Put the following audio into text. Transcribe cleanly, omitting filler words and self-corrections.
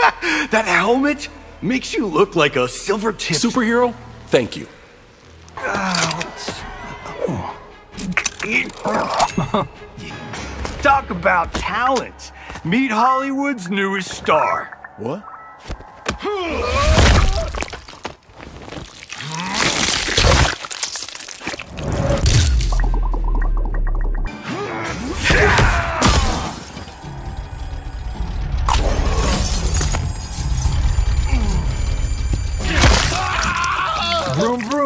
That helmet makes you look like a silver-tipped Superhero? Thank you. Talk about talent. Meet Hollywood's newest star. What? Vroom, vroom.